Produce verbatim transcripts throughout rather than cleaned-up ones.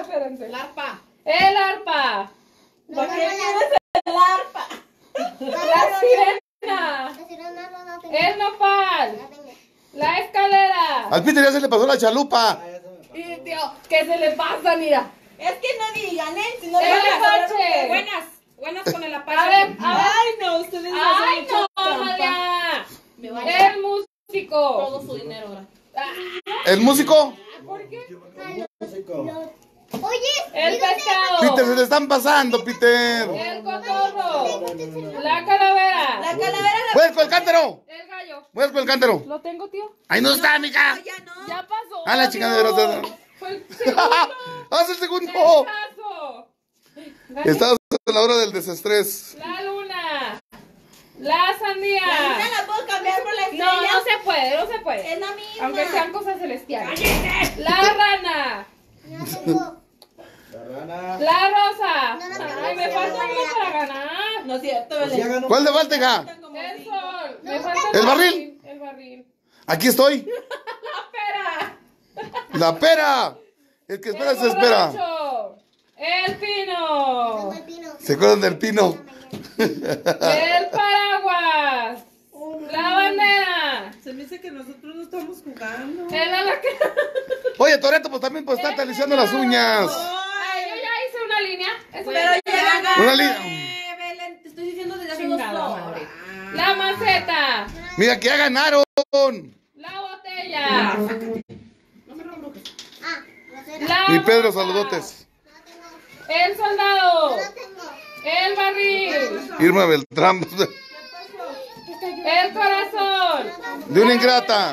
espérense. El arpa. El arpa. No, ¿Para qué no, quieres el arpa? La sirena. La sirena no la tengo. El nopal. La tengo. La escalera. Al Peter ya se le pasó la chalupa. Y tío, ¿qué se le pasa, mira? Es que no digan, ¿eh? Si no El van a saber apache. ustedes. Buenas. Buenas con el apache. A ver, a ver. Ay, no, ustedes ¡Ay, hacen no, mucha trampa. Amalia! Me van a El músico. todo su dinero ahora. ¿El músico? ¿Por qué? Oye, El ¿y dónde pescado. Peter, se le están pasando, Peter. El cotorro. La calavera. La calavera la... ¡Vuelco el cántaro! El gallo. ¡Vuelco el cántaro! ¿Lo tengo, tío? ¡Ahí no está, mija! Ya no. Ya pasó. ¡Ah, la chingada de tío. grosera! Fue el segundo. ¡Haz el segundo! El caso. Gané. Estás a la hora del desestrés. La luna. La sandía. La luna la puedo cambiar por la estrella. No, no se puede, no se puede. Es la misma. Aunque sean cosas celestiales. La rana. No la tengo. La rosa. No, no, no, Ay, me no, falta no, uno no. para ganar. No es cierto, Belén. ¿Cuál le falta, hija? El sol. Me No, falta ¿El barril? El barril. Aquí estoy. La pera. ¡La pera! El que espera se espera. borracho. El Tengo pino. el pino. ¿Se acuerdan del pino? El paraguas. La bandera. Se me dice que nosotros no estamos jugando. El alacrán. Oye, Toreto, pues también pues está taliciando las uñas. Ay, yo ya hice una línea. Es Pero ya ganaste, Una línea. Belén. Te estoy diciendo desde hace dos Chingada horas. madre. La maceta. Mira, que ya ganaron. La botella. Ah, la cera. La Mi Pedro, rosa. saludotes. No la tengo. El soldado. No la tengo. El barril. Irma Beltrán. El corazón. De una ingrata.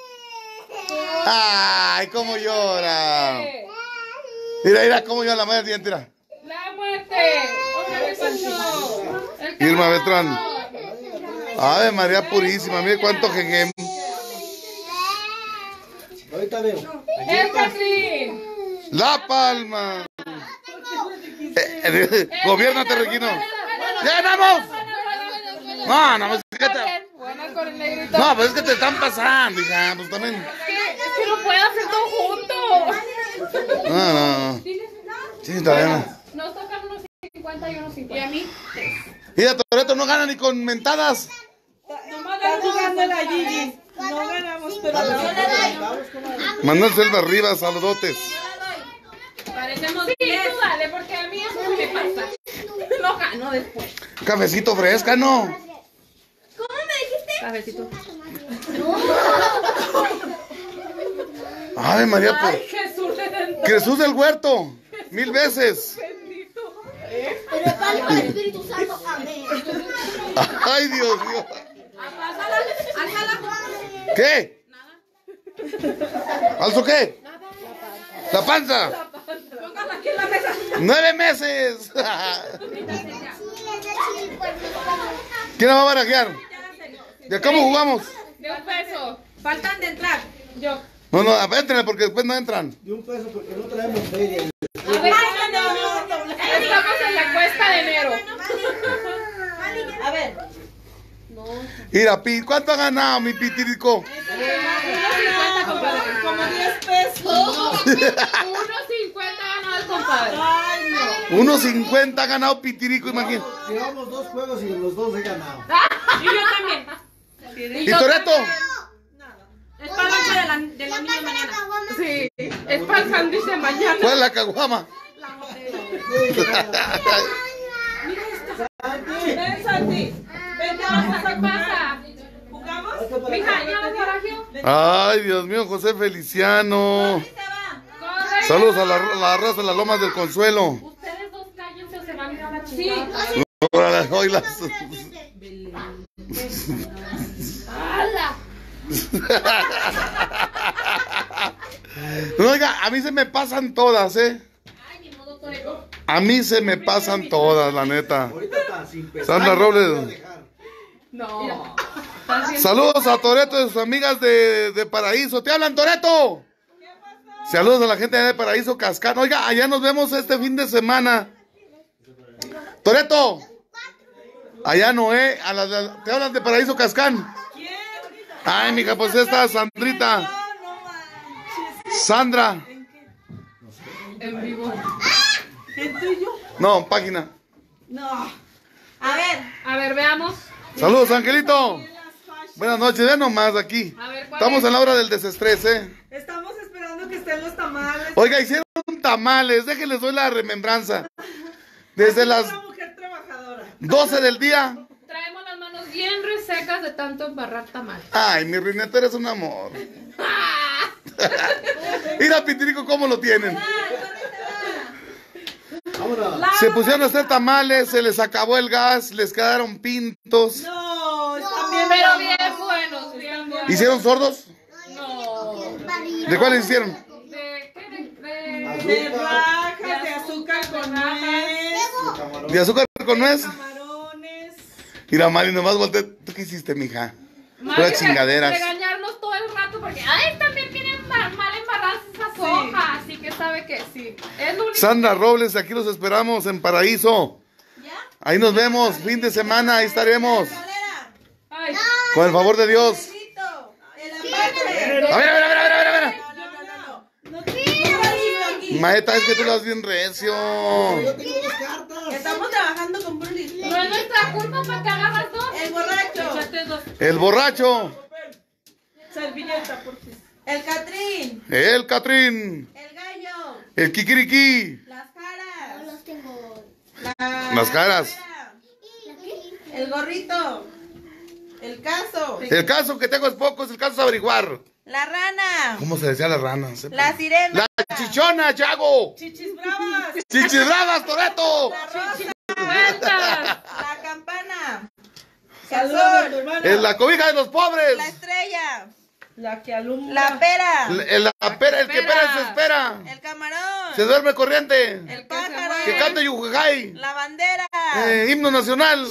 Ay, cómo llora. Mira, mira cómo llora la madre diente, mira. La muerte. Otra vez Pancho. El Irma camarón. Beltrán. Ave María Purísima, mire cuánto jejem. Ahorita veo. El Catrín. La Palma. Eh, eh, Gobiérnate, Regino. ¡Ya ganamos! No, no, pues, es que te, Buena con el negrito. no, pues es que te están pasando, hija. Pues también. Es que, es que no puedo hacer todo junto. No, no, no. Sí, está bien. Nos tocan unos cincuenta y unos cincuenta. Y a mí, tres. Mira, Toreto no gana ni con mentadas. Está jugando la Gigi. No ganamos, pero yo le doy. Manuel Selva Rivas, saludotes. Parecemos Sí, diez. tú dale, porque a mí eso no me pasa. No gano después. Cafecito fresca, ¿no? ¿Cómo me dijiste? Cafecito. Ave María, Ay, pues. Jesús redentor. Jesús del Huerto, mil veces. Bendito. Pero el Padre con el Espíritu Santo. Amén. Ay, Dios mío. Alzala, alzala. ¿Qué? ¿Alzo qué? La panza. Póngala aquí en la mesa. Nueve meses. Chile, de chile, por favor. ¿Quién la va a barajear? ¿De cómo jugamos? De un peso. Faltan de entrar. Yo. No, no, entren porque después no entran. De un peso porque no traemos feria. A ver, estamos en la cuesta de enero. A ver. Mira, Pi, ¿cuánto ha ganado mi pitirico? Como diez pesos. uno cincuenta ganó el compadre. Ay, no. uno cincuenta ha ganado pitirico, imagínate. Llevamos dos juegos y los dos he ganado. Y yo también. ¿Y Toreto? Es para la noche de la, de la niña mañana. Sí, es para el sándwich de mañana. ¿Cuál es la caguama? Ven, Santi. Vente, vamos a ¿Qué pasa? ¿Jugamos? Mija, ¿ya vas barajeo? Ay, Dios mío, José Feliciano. Se va. Corre. Saludos a la, la raza de las Lomas del Consuelo. Ustedes dos cállense o se van a ir a la chingada. Sí. Órale, oílas. ¡Hala! No, oiga, a mí se me pasan todas, ¿eh? Ay, ni modo, Toreto. A mí se me pasan todas, la neta. Ahorita está sin pesar. Sandra Robles. No. Saludos a Toreto y sus amigas de, de Paraíso. ¿Te hablan, Toreto? Saludos a la gente de Paraíso Cascán. Oiga, allá nos vemos este fin de semana. Toreto. Allá no, ¿eh? A la- la- ¿Te hablan de Paraíso Cascán? Ay, mija, pues esta Sandrita. Sandra. En vivo. ¿En tuyo? No, página. No. A ver. A ver, veamos. Saludos, Angelito. Buenas noches, ya nomás aquí. A ver, ¿cuál Estamos es? en la hora del desestrés, ¿eh? Estamos esperando que estén los tamales. Oiga, hicieron tamales, déjenles doy la remembranza. Desde las Una mujer trabajadora. doce del día. Traemos las manos bien resecas de tanto embarrar tamal. Ay, mi Rineta eres un amor. Mira, Pitirico, cómo lo tienen. Vámonos. Se pusieron a hacer tamales, se les acabó el gas, les quedaron pintos. No, están bien Pero buenos. bien buenos, bien buenos. ¿Hicieron sordos? No. ¿De cuáles hicieron? ¿De qué? De, De de, rajas, de azúcar con nuez, ¿De azúcar con nuez? camarones. Mira, Mari, nomás volteé. ¿Tú qué hiciste, mija? Mari, Puras chingaderas. regañarnos todo el rato porque, ay, también tienen mal, mal embarradas esas hojas, así que sabe que sí. Es lo único. Sandra Robles, aquí los esperamos en Paraíso. Ahí nos vemos, fin de semana, ahí estaremos. Ay, Con el favor de Dios. El ampate. A ver, a ver, a ver, a ver, a ver, a ver. No, no, no. No te aquí. Maeta, es que tú lo das bien recio. Yo tengo dos cartas. Estamos trabajando con Brulis. no es nuestra culpa para que agarras dos. El borracho. Échate dos. El borracho. Servilleta, por favor. El Catrín. El Catrín. El gallo. El Kikiriki. Las caras. No los tengo. La- Las caras. El gorrito. El caso. El caso que tengo es poco, es el caso de averiguar. La rana. ¿Cómo se decía las ranas? La sirena. La chichona, Chago. Chichis bravas. Chichis bravas, Toreto. La rosa. Cuentas. La campana. Saludos a tu Calzón. hermana. Es la cobija de los pobres. La estrella. La que alumbra. La pera. El, la pera, el que espera se espera. El camarón. Se duerme corriente. El pájaro. Que cante Yujujay. La bandera. Eh, himno nacional.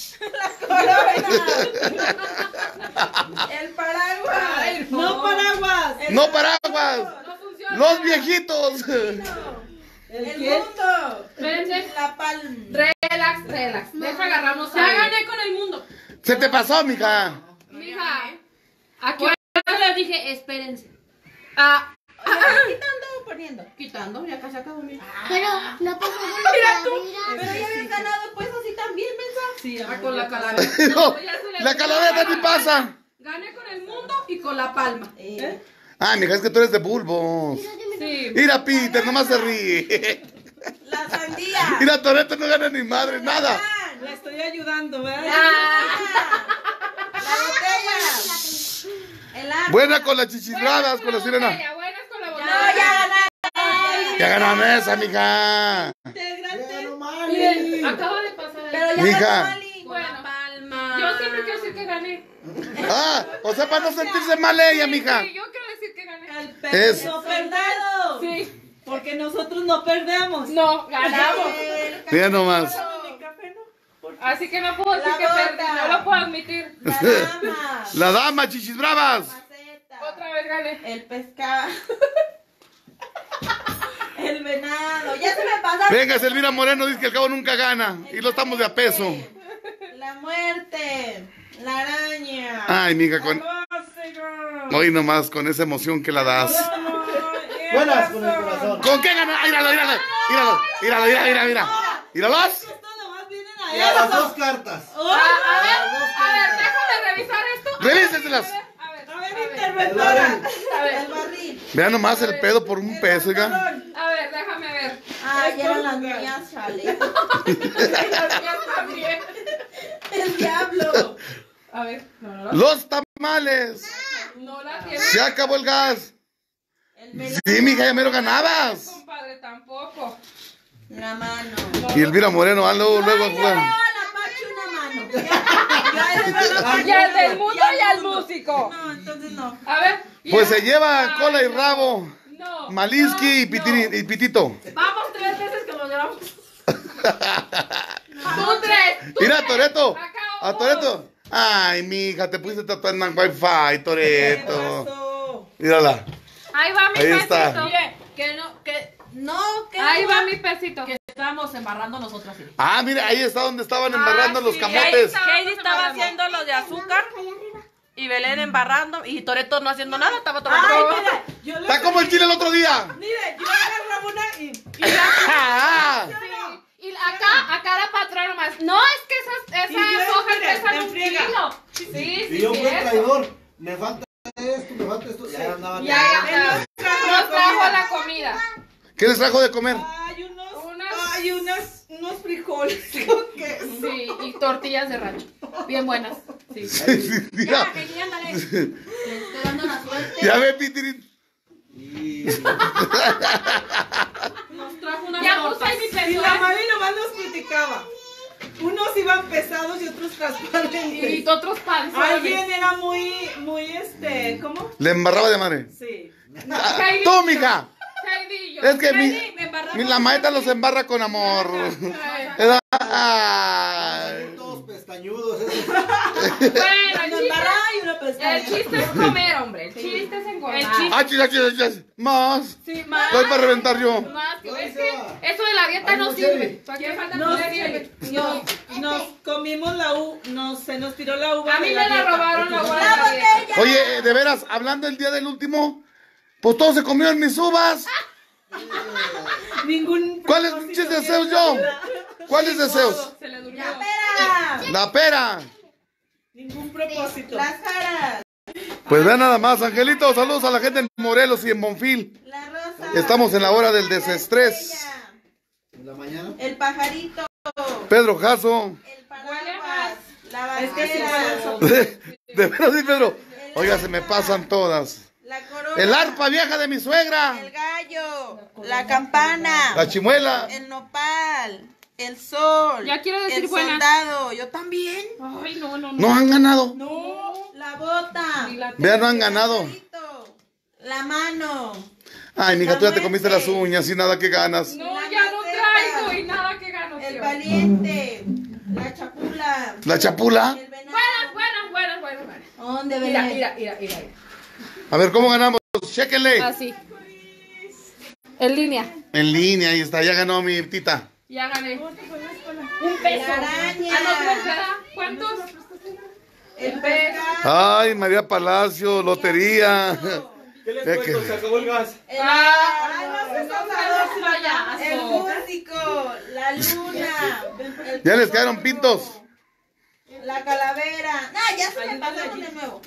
El paraguas. Ay, No paraguas. El No paraguas. No funciona. Los viejitos. El mundo. Vente. La palma. Relax, relax. Deja agarrarnos. Ya gané con el mundo. Se te pasó, mija. Mija, aquí les dije, espérense. Ah, Quitando o poniendo. quitando, ya casi acabó mi. Pero no pasó con Mira tú. Pero ya habías ganado pues así también, mensa. Sí, ah, con la calavera. No, ya se le- la calavera ni pasa. Gané con el mundo y con la palma. Eh. Ah, mija, es que tú eres de bulbos. Sí. Mira, Peter, nomás se ríe. La sandía. Mira, Toreto no gana ni madre, nada. La estoy ayudando, ¿verdad? Ah, La botella. El agua. Buena con las chichidradas, con la sirena. botella, buenas con la No, botella. ya ganaron. Ya ganaron esa, mija. Integrante. Ya no Miren, Mali. acaba de pasar. Pero ya Mija. ganó Mali. Bueno, palma. yo siempre quiero decir que gané. Ah, o sea, para no sentirse mal ella, mija. Sí, yo quiero decir que gané. El Es- peso perdido. Sí. Porque nosotros no perdemos. No, ganamos. El Mira nomás. café, ¿no? Así que no puedo decir La que perdí, bota. no lo puedo admitir. La dama. La dama, chichis bravas. Maceta. Otra vez gané. El pescado. El venado. Ya se me pasaron. Venga, Elvira Moreno dice que el cabo nunca gana. Y lo estamos de a peso. La muerte. La araña. Ay, mija, con... Hoy nomás, con esa emoción que la das. Buenas con el corazón. ¿Con qué gana? Míralo, míralo. Míralo, míralo, mira, mira, mira. Míralos. Estos nomás vienen Y a a las eso. dos cartas. Oh, A a ver, ver, a ver, déjame revisar esto. Revíseselas. A ver, a ver, a ver, interventora. a ver. El barril. Vean nomás el pedo por un peso, oiga. A ver, déjame ver. Ah, ya eran las mías, chale. Las mías también. El diablo. A ver, no, no, no. Los tamales. No la tiene. Se acabó el gas. El melón. Sí, mija, ya me lo ganabas. Compadre, tampoco. La mano. Y Elvira Moreno, ah, luego, luego a Ay, jugar. le veo a la Pachi una mano. Ya le veo a la Pachi. Y al del mundo y al músico. No, entonces no. A ver. Pues ya. se lleva cola y Ay, no. rabo. No. Maliski y, no, Pitiri- y Pitito. Vamos tres veces que lo llevamos. Tú tres. Tú Mira, tres. Toreto. Acá A vamos. Toreto. Ay, mija, te pusiste tatuar en Wi-Fi, Toreto. Pasó. Mírala. Ahí va mi Ahí pesito. está. Oye, que no, que No, que Ahí no. va mi pesito. que estábamos embarrando nosotros así. Ah, mira, ahí está donde estaban embarrando Ah, los sí, camotes. ahí está. Heidi estaba haciendo lo de azúcar y Belén embarrando y Toreto no haciendo nada, estaba tomando. Ay, mira, yo le Está como el chile el otro día. Mire, yo agarraba una y... Ah, Y acá, acá la patrona más. No, es que esas, Y yo, esas hojas mira, pesan me un friega. kilo. Sí, sí, Y yo fui el cierto. traidor. Me falta esto, me falta esto. Ya andaba. Ya, ya está. Nos trajo la comida. ¿qué les trajo de comer? Hay unos, Unas- hay unos, unos frijoles con queso. Sí, y tortillas de rancho. Bien buenas. Sí. Sí, sí, sí, ya. Kenny, ándale. Le estoy dando la suerte. Ya ve, Pitirín. Y... Nos trajo una Ya puse ahí mi Y peso. la ¿eh? mami nomás nos criticaba. Unos iban pesados y otros Y transparentes. otros panes. Alguien era muy, muy este, ¿cómo? Le embarraba de madre. Sí. Ah, tú, mija. Heidi, Es que mi, Kenny, me embarraba. mi- la maeta los embarra con amor. Ay. Todos pestañudos. esos. Bueno, el chiste, y una el chiste es comer, hombre. El chiste es engordar. El chiste- Ah, chis, ah, chis, ah, chis. Más. Sí, más. Estoy para reventar yo. Más que- es se que va? eso de la dieta Ay, no no sirve. sirve. ¿Para qué falta Nos, poner sirve? nos, nos comimos la u, nos, se nos tiró la uva. A mí de me la dieta. robaron la uva de la dieta. Oye, de veras, hablando el día del último, pues todos se comieron mis uvas. Ningún. ¿Cuáles propósito pinches tiene deseos la yo? vida. ¿Cuáles deseos? Se le durmió. La pera. Ningún propósito. Las caras, Pues vean nada más, Angelito, saludos a la gente en Morelos y en Bonfil. la rosa. Estamos en la hora del desestrés. En la mañana. El pajarito, Pedro Jasso. el paraguas, la Es que sí, bandera, De, de veras, sí, Pedro. Oiga, se me pasan todas. la corona, El arpa vieja de mi suegra. el gallo, la campana, La chimuela. el nopal, el sol, Ya quiero decir el buena. soldado, yo también, Ay, no, no, no. No han ganado. No. la bota, Ni la- Vean, no han ganado. pajarito, la mano, Ay, mija, tú ya te comiste las uñas y nada que ganas. No, ya no traigo y nada que gano, el tío. valiente, la chapula, La chapula. el venado. Buenas, buenas, buenas, buenas, buenas. ¿Dónde Mira, ven? mira, mira, mira. A ver, ¿cómo ganamos? Chéquenle. Así. En línea. En línea, ahí está, ya ganó mi tita. Ya gané. Un La peso. araña, Ah, no, pues, ¿verdad? ¿Cuántos? el pescado, Ay, María Palacio, lotería. ¿Qué les Es cuento? que- Se acabó el gas. el, Ah, ay, no seas no, hablador, no, payaso. el músico, la luna, el Ya les quedaron pintos. la calavera. No, ya se me pasó de nuevo.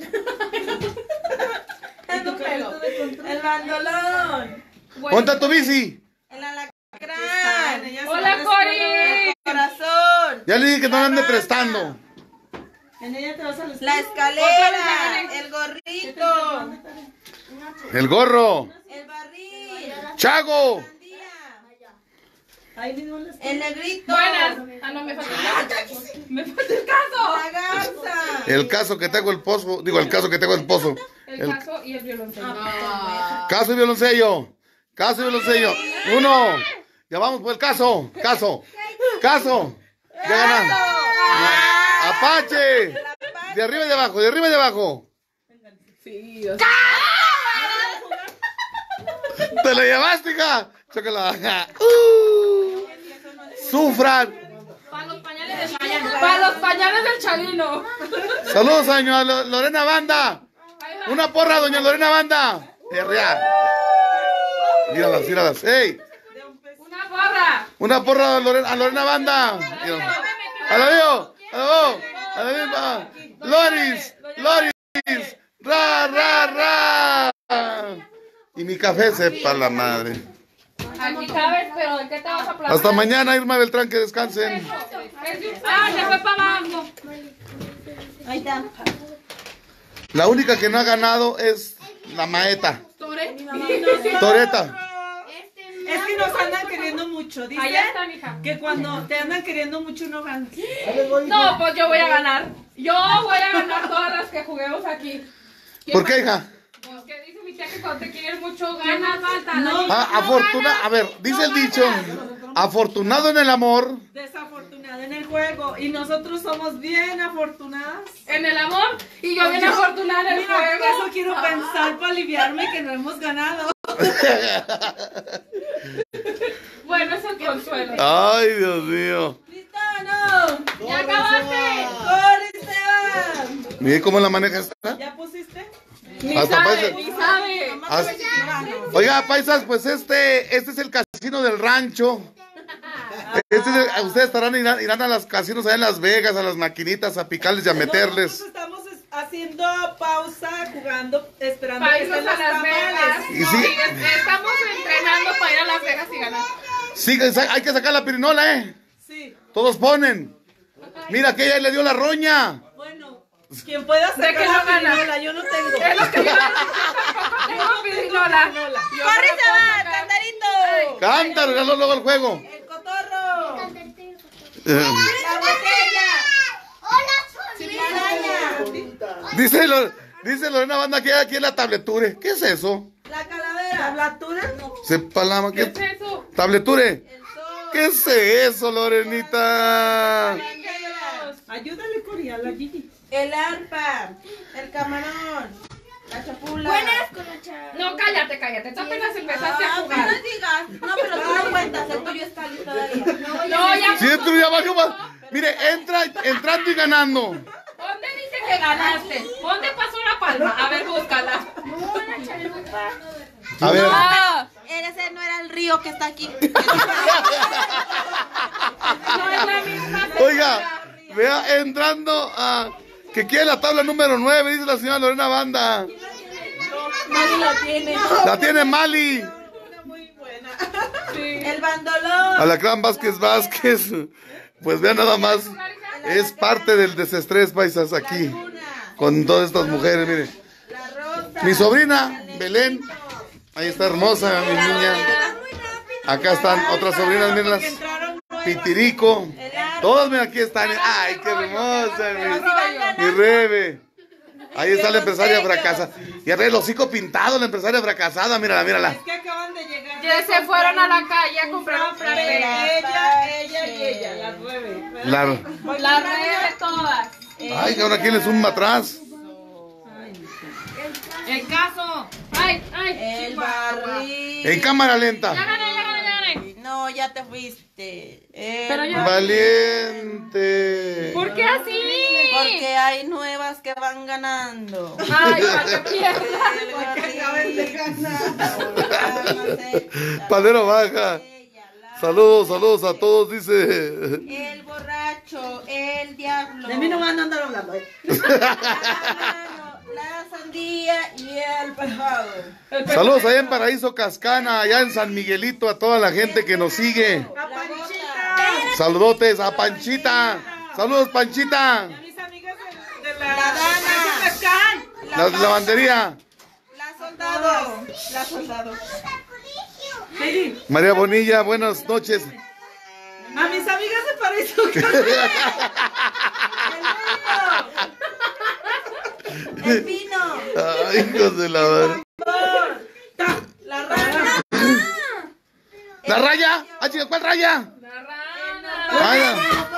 Tu carrito de control. El bandolón, Bueno, Ponte tu bici. el Están, alacrán, ella se Hola, va a la Cori. escuela. el corazón, Ya le dije que no La le ande vaca. prestando. En ella te vas a la la escuela. escalera, el gorrito, El gorro. el barril, Chago. sandía, Ahí mismo en la escuela. el negrito, buenas. Ah, no, me falta el caso. Me falta el caso. la garza, El caso que tengo el pozo. Digo, el caso que tengo el pozo. El El caso y el violoncello. caso y violoncello. Caso y violoncello. Uno. Ya vamos por el caso. Caso. Caso. Ya ganan. Apache. De arriba y de abajo, de arriba y de abajo. Sí, o sea. Te la llevaste, hija. Chócala. Uh. Sufran. Para los pañales del Chalino. Para los pañales del Chalino. Saludos a doña Lo- Lorena Banda. Una porra, doña Lorena Banda. Herrea. Míralas, míralas. Ey. Una porra. Una porra a Lorena, a Lorena Banda. Mírala. A la veo. A la veo. A la misma. Loris. Loris. Ra, ra, ra. Y mi café sepa la madre. Aquí cabes, pero ¿de qué te vas a plantar? Hasta mañana, Irma Beltrán, que descansen. Ah, se fue para abajo. ahí está. La única que no ha ganado es la maeta. Toreta. Es que nos andan queriendo mucho. Dice Allá está, mija. que cuando te andan queriendo mucho no ganas. No, pues yo voy a ganar. Yo voy a ganar todas las que juguemos aquí. ¿Por qué, hija? Pues que dice mi tía que cuando te quieren mucho ganas. Falta. No. Ah, afortunado. A ver, dice el dicho. Afortunado en el amor. Desafortunada en el juego. Y nosotros somos bien afortunadas. En el amor y yo bien afortunada en el Mira, juego. eso quiero pensar para aliviarme que no hemos ganado. Bueno, es el consuelo. Ay, Dios mío. ¡Listo, no! ¡Ya acabaste! ¡Corre, Esteban! Mire cómo la maneja esta. Ya Ni Hasta sabe, parece- ni sabe. Hasta- Oiga, paisas, pues este, este es el casino del rancho. Este es el- ustedes estarán irán, irán a los casinos allá en Las Vegas, a las maquinitas, a picarles y a meterles. Nosotros estamos es- haciendo pausa, jugando, esperando Para que irnos estén a los Las Vegas. tamales. Y No, sí. y es- estamos entrenando para ir a Las Vegas y ganar. Sí, hay que sacar la pirinola, ¿eh? Sí. Todos ponen. Mira, que ella le dio la roña. Bueno, quien pueda ¿De sacar qué la lo gana? pirinola, yo no tengo. Es lo que yo tampoco tengo pirinola. Yo ¡Corre, no se va! puedo sacar. ¡Cantarito! Canta, regalo luego el juego. ¡El cotorro! Eh, ¡La botella! Hola, ¡Sin Sonia. araña! Dice, Lo- dice Lorena Banda que hay aquí en la tableture. ¿Qué es eso? ¡La calavera! ¿Tablatura? Sepa la ¿Qué ¿qué? es eso? Tableture. ¡El sol! ¿Qué es eso, Lorenita? Ayúdale, Coria, la Gigi. ¡El arpa! ¡El camarón! ¡La chapula! No, cállate, cállate. Tú apenas empezaste a Ah, jugar. no digas. No, pero tú no cuentas. El tuyo está listo todavía. No, ya. Si esto ya bajó más. Mire, entra entrando y ganando. ¿Dónde dice que ganaste? ¿Dónde pasó la palma? A ver, búscala. A ver. Ah, Ese no era el río que está aquí. no es la misma. Oiga, vea, entrando a... Que quiere la tabla número nueve, dice la señora Lorena Banda. Nadie lo tiene. La tiene Mali. Muy buena. El bandolón. Alacrán Vázquez Vázquez. Pues vean nada más. Es parte del desestrés, paisas, aquí. Luna. Con todas estas mujeres, mire. La rosa. Mi sobrina, Belén. Ahí está hermosa, mi niña. Acá están otras sobrinas, mírenlas. Pitirico. Todas, mira, aquí están. Ay, qué hermosa, mi, mi Rebe. Ahí está la empresaria fracasada. Y arriba el hocico pintado, la empresaria fracasada, mírala, mírala. Es que acaban de llegar. Ya se fueron a la calle a comprar un frappé. Ella, ella y ella, las nueve. La... La red de todas. Ay, ahora quién le zumba atrás. El caso. Ay, ay. El barril. En cámara Ya lenta. gané, ya gané, ya gané. No, ya te fuiste. El Pero ya- Valiente. ¿Por qué así? Porque hay nuevas que van ganando. Ay, para que pierda. El barril. Palero baja. Saludos, saludos a todos, dice. El borracho, el diablo. De mí no van a andar hablando. ¿eh? La sandía y el pescado. Saludos allá en Paraíso Cascana, allá en San Miguelito, a toda la gente que nos sigue. A Panchita. Saludotes a Panchita. Saludos, Panchita. A mis amigas de, de la, La Dana. de Pescán. La lavandería. La soldado. La soldado. Lady, María Bonilla, buenas noches. a mis amigas de Paraíso. El pino. Ay, hijos de la madre. La rana. ¿La raya? Ah, chica, ¿cuál raya? La rana. Vaya.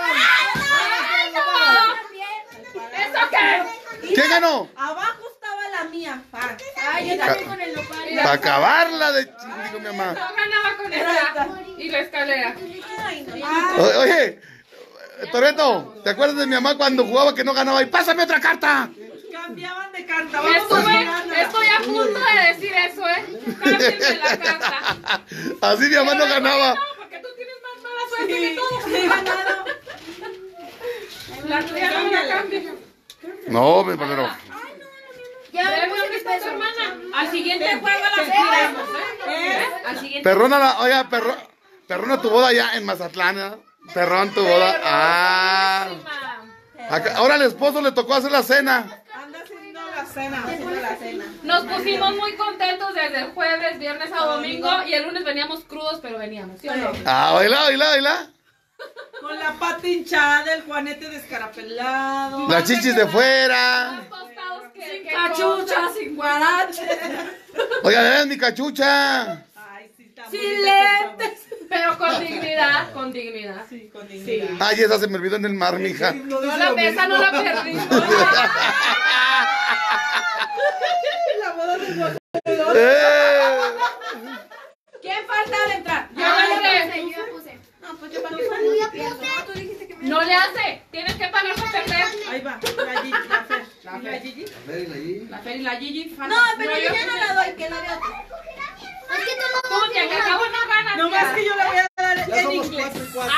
¿Eso qué? ¿Quién ganó? Abajo estaba la mía. Ah. Ay, yo también con el nopal. Para acabarla de chingo, mi mamá. No ganaba con esa. Y la escalera. Ay, no. O- Oye, Toreto, ¿te acuerdas de mi mamá cuando jugaba que no ganaba? Y pásame otra carta. Cambiaban de carta. Vamos a Estuve, jugar. estoy a punto de decir eso, ¿eh? Cámbienme la carta. Así mi mamá no ganaba. No, porque tú tienes más mala suerte que Sí, todos. he ganado. La tuya no la cambia. No, mi palero. Ya, ¿dónde está tu hermana? Al siguiente juego las tiramos, ¿eh? Al siguiente. Perrona, la, oiga, perro, perrona tu boda allá en Mazatlán, ¿eh? Perrón tu boda. Ah. Acá- ahora al esposo le tocó hacer la cena. Anda haciendo la cena. Haciendo la cena. Nos pusimos muy contentos desde el jueves, viernes a domingo y el lunes veníamos crudos, pero veníamos, ¿sí o no? Ah, baila, baila, baila. Con la pata hinchada, el juanete descarapelado. Las chichis de fuera. Más tostados que, que Cachucha, sin guarache. Oiga, vean mi cachucha. Ay, sí, está Sin bonita lentes. pero con dignidad, con dignidad. Sí, con dignidad. Ay, esa se me olvidó en el mar, mija. No la pesa, no la perdí. La boda de Juan. Eh. ¿Quién falta de entrar? Yo le Yo puse. No, pues yo para Yo qué puse. fue. Tú dijiste que me. No le hace, tienes que pagar por perder. Ahí va, la Gigi, la Fer. La ¿Y la Gigi? A ver, y la Gigi. La Fer y la Gigi. No, falta. pero yo ya no la doy, que la de otro. Es que tú Tú, tía, que acabo no ganas. No más que yo la voy a dar Ya en somos inglés. cuatro y cuatro.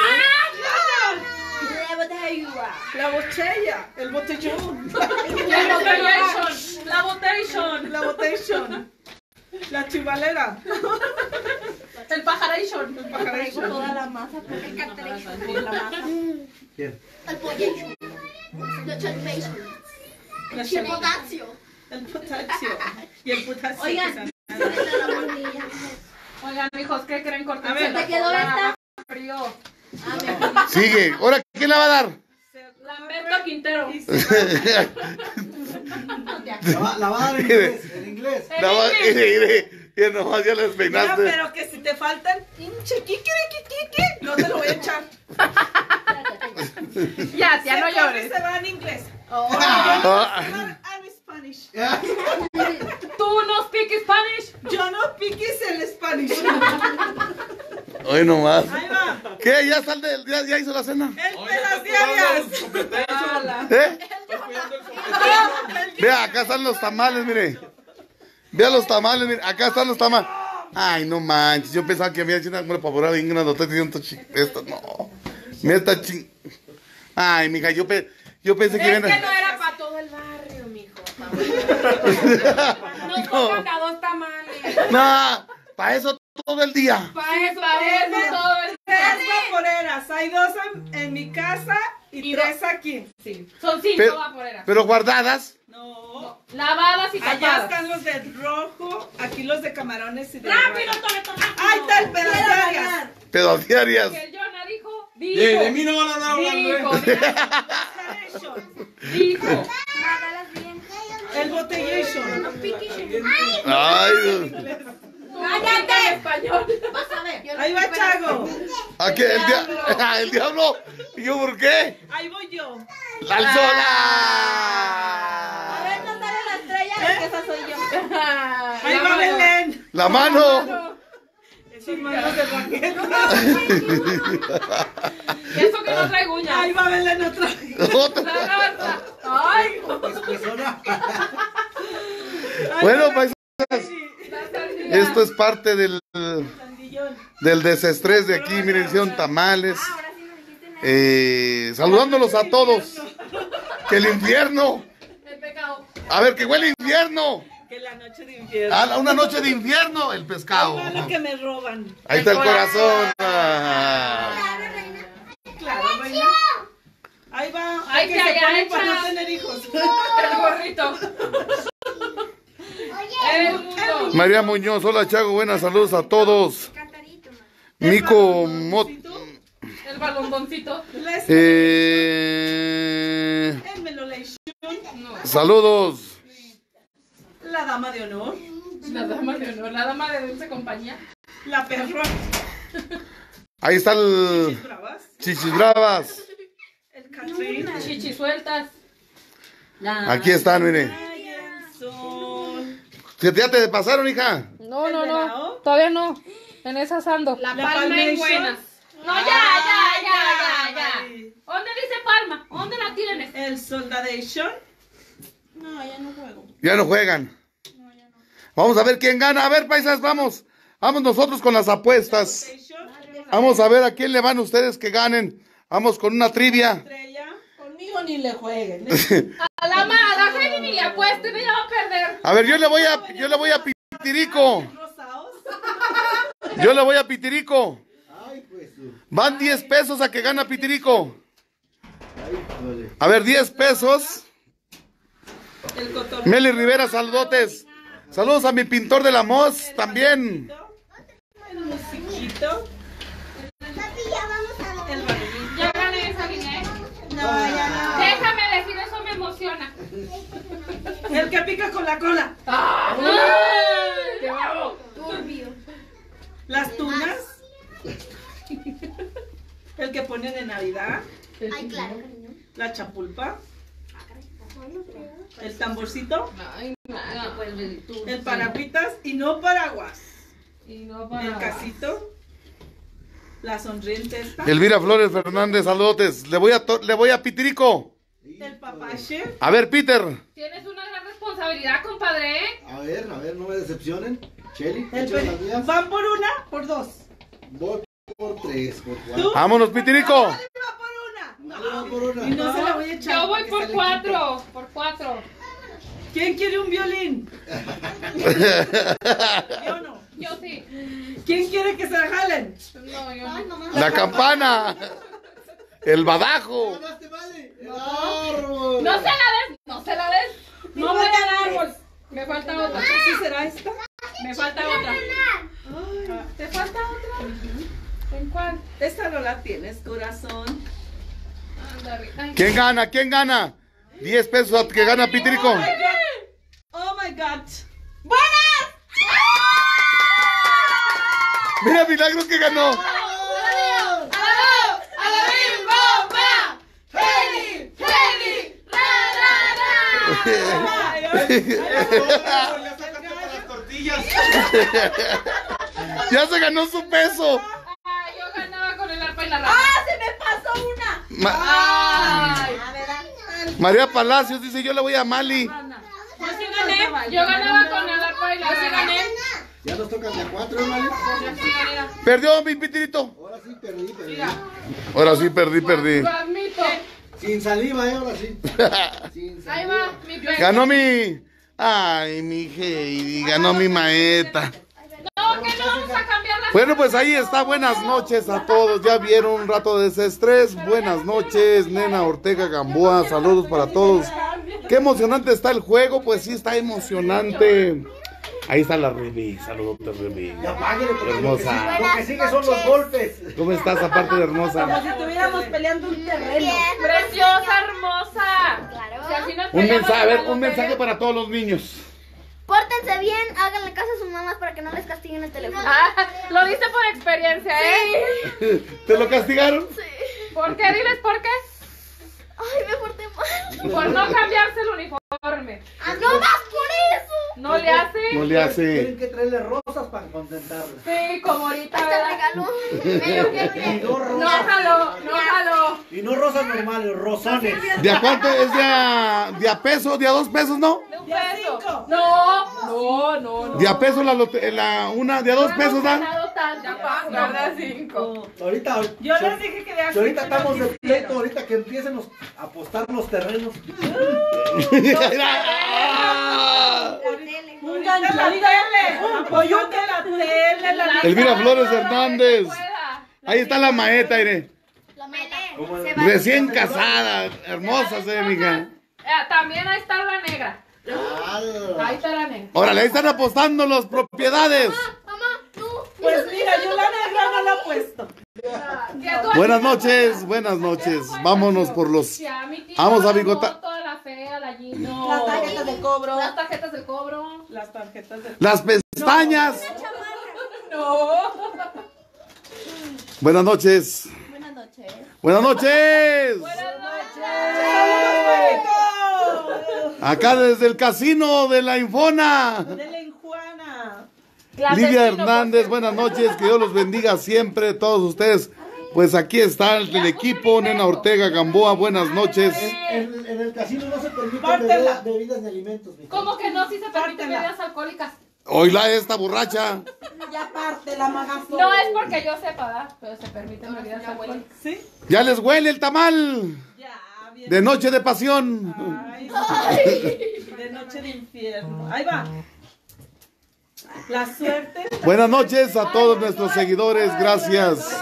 La botella. La botella, el botellón. La botellation. La botellation. La botellón. La chivalera. El pajaration. El pajaration. Toda la masa porque por la masa. ¿Quién? el pollo. La chalmation. La El chivalera. potasio. El potasio. Y el potasio. Oigan. que La hornilla. Oigan, hijos, ¿qué creen? Corten. A ver, ¿te quedó esta? Frío. Sigue. Ahora, ¿quién la va a dar? Lamberto Quintero. Y se va. La va, la va a dar en inglés. En inglés. La va, ire, ire. Ya nomás ya les Mira, peinaste. pero que si te faltan hinche kikirikikiki, no te lo voy a echar. Ya, tía, no Se corre, llores. Se va en inglés. Ah, I'm Spanish. Tú no speak Spanish. Yo no piques el Spanish. hoy nomás. Ahí va. ¿Qué? ¿Ya, sal de, ya, ya hizo la cena? El pelas diarias. ¿Eh? Vea, acá están los tamales, mire. Vea los tamales, mire. Acá están los tamales. Ay, no manches. Yo pensaba que había hecho una como para bien grandota. Esto no. Mira esta ching. Ay, mija, yo, pe... yo pensé que Es iban que a... no era para todo el barrio, mijo. Nos No. tocan a dos tamales. No, para eso todo el día. Para eso, para eso todo el Tres vaporeras. Hay dos en, en mi casa y, Y tres aquí. Sí. Son cinco Pero, vaporeras. pero guardadas. No. Lavadas y Allá tapadas. están los de rojo, aquí los de camarones y de ¡Rápido, guaracha. Toreto, rápido! Ahí está el pelas Quiero diarias. ganar. Pedos diarias. Que el Jonah dijo, De, dijo, de mí no van a andar hablando, dijo, ¿eh? dijo. Hágalas bien. El botellation. Ay, ¡Cállate! En español. Vas a ver. Ahí va Chago. ¿a qué? El, dia... el diablo. ¿Y yo por qué? Ahí voy yo. ¡La A ver, sola! no sale la estrella, que esa soy yo. Ahí va Belén. ¡La mano! Esos manos de raqueta. Y eso que no trae uñas. Ahí va Belén otra. Otra. La garza. Ay, Pues persona. Bueno, paisanos, la sardina. esto es parte del, Sandillón. del desestrés de aquí. Miren, hicieron tamales. Eh, saludándolos a todos. Que el infierno. El pecado. A ver, que huele infierno. Que la noche de invierno. Ah, una noche de infierno, el pescado. Ahí va lo que me roban. Ahí está el corazón. Ah. Claro, reina. Ahí va. Ay, que que se allá ponen para echa. no tener hijos. El gorrito. El mundo. María Muñoz, hola Chago, buenas saludos a todos. Mico Mot. El balondoncito. Les- Eh, El melolation. saludos. La dama de honor. La dama de honor, la dama de dulce compañía. La perra. Ahí está el Bravas. Chichis Bravas. El Catrín. Chichis sueltas. Aquí están, mire. Ay, el sol. ¿Ya te pasaron, hija? No, ¿El no, venado? no. Todavía no. En esas ando. La, La palma en Palmation. buenas. No, ya, ya, ya, ya, ya. ¿Dónde dice palma? ¿Dónde la tienes? El soldadation. No, ya no juego. Ya no juegan. Vamos a ver quién gana. A ver, paisas, vamos. Vamos nosotros con las apuestas. Station. Vamos a ver a quién le van ustedes que ganen. Vamos con una trivia. Estrella. Conmigo ni le jueguen. A la mala, Heidi ni le apuesten, ella va a perder. A ver, yo le voy a, yo le voy a Pitirico. Rosaos. Yo le voy a Pitirico. Ay, pues tú. Van diez pesos a que gana Pitirico. Ay, duele. A ver, diez pesos. El cotorreo. Meli Rivera, saludotes. Saludos a mi pintor de la Mos también. El musiquito. Papi, ya vamos a El dormir. balonito. Ya gané esa línea, ¿eh? No, ya no. Déjame decir, eso me emociona. El que pica con la cola. ¡Ay! ¡Qué bravo! Turbio. Las tunas. El que ponen en Navidad. Ay, claro, cariño. La chapulpa. El tamborcito. Ay, nada, pues tú. El paragüitas y no paraguas. Y no para. El casito. La sonriente esta. Elvira Flores Fernández, saludotes. Le voy a, to- le voy a Pitirico. El papá chef. A ver, Peter. Tienes una gran responsabilidad, compadre. A ver, a ver, no me decepcionen. Cheli, El échale pe- las mías. ¿Van por una? Por dos. Voy por tres, por cuatro. Vámonos, Pitirico. Va por una. Dale, va por una. Y no se la voy a echar. Yo voy porque por se le cuatro. Por cuatro. quite. ¿Quién quiere un violín? Yo no. Yo sí. ¿Quién quiere que se la jalen? No, yo no. La campana. El badajo. ¡Ganaste, vale! ¡El árbol! No se la des. No se la des. No voy a dar árbol. Me falta otra. ¿Sí será esta? Me falta otra. ¿Te falta otra? ¿En cuál? Esta no la tienes, corazón. Anda, ay. ¿Quién gana? ¿Quién gana? diez pesos que gana Pitirico. Oh my God. Oh my God. Mira, Milagro que ganó. Ya se ganó su peso. Ah, yo ganaba con el arpa y la rama. ¡Ah, se me pasó una! Ma- Ay. A ver, ah, María Palacios dice, yo le voy a Mali. Yo sí gané. Yo ganaba con el arpa y la rama. gané. Ya nos tocan de cuatro, ¿eh, vale? Yo sí gané. Perdió mi Pitirito. Ahora sí perdí, perdí. Ahora sí perdí, perdí. Lo admito. Sin saliva, ¿eh? Ahora sí. Sin saliva. Ahí va, mi peso. Ganó mi... Ay, mi Heidi, ganó mi maeta. No, que no vamos a cambiar la. Bueno, pues ahí está. Buenas noches a todos. Ya vieron un rato de desestrés. Buenas noches, Nena Ortega Gamboa. Saludos para todos. Qué emocionante está el juego. Pues sí, está emocionante. Ahí está la Remy. Saludos, Remy. Ya páguele, porque lo que, Hermosa. sigue, lo que sigue son los golpes. ¿Cómo estás, aparte de hermosa? Como si estuviéramos peleando un terreno. Preciosa, hermosa. Claro. Si así nos Un peleamos, mensaje, a ver, nos un mensaje peleamos. para todos los niños. Pórtense bien, háganle caso a sus mamás para que no les castiguen el teléfono. Ah, lo dice por experiencia, ¿eh? ¿Te lo castigaron? ¿Por qué? Diles por qué. Ay, me porté mal. Por no cambiarse el uniforme. Ah, no más por eso. No le hace. No le hace. Tienen que traerle rosas para contentarle. Sí, como ahorita, Hasta ¿verdad? regaló. Me lo quiero Y ir. no No rosas. jaló, no jaló. Y no rosas normales, rosones. ¿De a cuánto es? ¿De a, de a peso? ¿De a dos pesos, no? De un De a peso. cinco. No, no, no, no. ¿De a peso la, lote- la una? ¿De a dos pesos, No hemos da? ganado tanto, ya para jugar de a cinco. Ahorita, Yo les dije que de si ahorita cinco estamos no de pleito, ahorita que empiecen los- a apostar los terrenos. Un gancho, la tele, un pollote, la tele, la Elvira Flores Ay, Hernández. pueda. Ahí está la maeta, Irene. La meta. Como Se el- va. Recién casada. Hermosa se ve, mija. Eh, también ahí está la negra. Ah, Ahí está la negra. Órale, ahí están apostando las propiedades. Mamá, tú. Pues mira, yo la negra no la he puesto. Si a tu- Buenas noches, buenas noches. Vámonos por los... Si a mi tía Vamos a la bigotar. foto, a la fea, la Gino. Las tarjetas de cobro. Las tarjetas de cobro. Las tarjetas de Las pestañas. No. Buenas noches. Buenas noches. Buenas noches. Acá desde el casino de la Infona. Dele en Juana. Lidia Hernández, buenas noches, que Dios los bendiga siempre, todos ustedes. Pues aquí está el, el equipo, Nena Ortega Gamboa, buenas noches. En, en el casino no se permiten Pártela. beber- bebidas ni alimentos. mi ¿Cómo que no? Si se permiten Pártela. bebidas alcohólicas. Oíla esta borracha. Ya parte la magazo. No es porque yo sepa, ¿verdad? Pero se permiten bebidas alcohólicas. ¿Sí? Ya les huele el tamal Ya, bien. de noche de pasión. Ay, de noche de infierno. Ahí va. La suerte. Buenas noches a todos nuestros seguidores, gracias.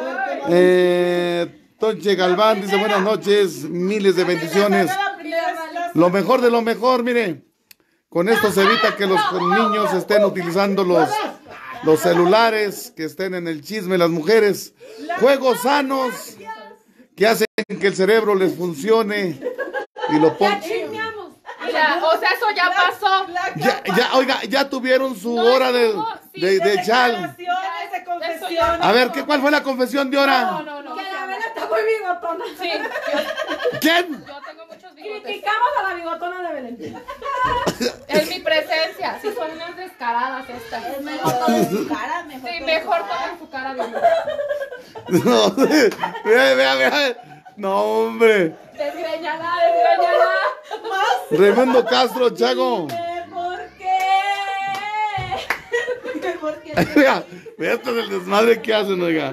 Eh, Tonche Galván dice buenas noches, miles de bendiciones. La primera es la Lo mejor de lo mejor, mire. Con esto se evita que los niños estén utilizando los, los celulares, que estén en el chisme las mujeres. Juegos sanos que hacen que el cerebro les funcione y lo pongan. Ya, o sea, eso ya pasó. Ya, ya, oiga, ya tuvieron su hora de, de, de chal. declaraciones, de confesiones. A ver, ¿qué, ¿cuál fue la confesión de No, hora? no, no. Que la vela está muy bigotona. Sí, yo, ¿Quién? yo tengo muchos bigotes. Criticamos a la bigotona de Belén. En mi presencia. Sí, son unas descaradas estas. Es mejor todo en su cara, mejor Sí, todo en su mejor cara. tomen su cara bien. No, vea, vea, vea. No, hombre. Desgreñada. Desgreñala, desgreñala. Raimundo Castro, Chago. ¿Por qué? ¿Por qué? Oiga, vea esto es el desmadre que hacen, oiga.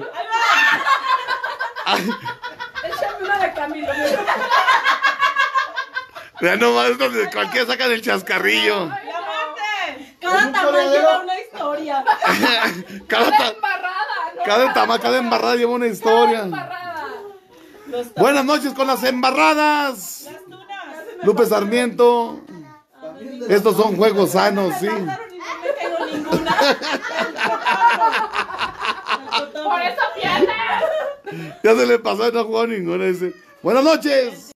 Ay, Échame una de Camilo. vea nomás, esto de cualquiera saca del chascarrillo. ¡Diamante! Cada tamal lleva una historia. Cada, ta- Embarrada, ¿no? cada tama, cada embarrada lleva una historia. Embarrada. Buenas noches con las embarradas. Lupe Sarmiento. Estos son juegos sanos, sí. No tengo ninguna. Por eso pierde. Ya se le pasó y no jugó ninguna. Dice. Buenas noches.